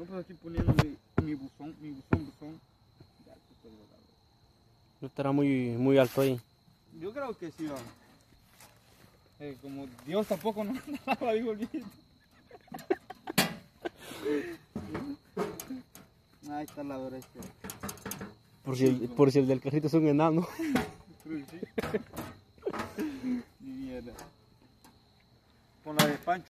No, pues aquí poniendo mi buzón. Ya, pues, todo lado. No estará muy alto ahí. Yo creo que sí, va. Como Dios tampoco nos daba, digo el viejito. Ahí está la derecha. Por si el del carrito es un enano. Ni mierda. Con la de Pancho.